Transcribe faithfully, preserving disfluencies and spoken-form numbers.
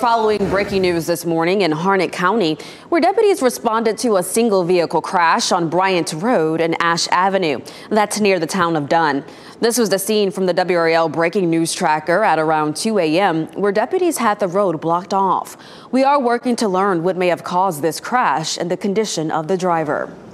Following breaking news this morning in Harnett County, where deputies responded to a single vehicle crash on Bryant Road and Ashe Avenue. That's near the town of Dunn. This was the scene from the W R A L breaking news tracker at around two a m where deputies had the road blocked off. We are working to learn what may have caused this crash and the condition of the driver.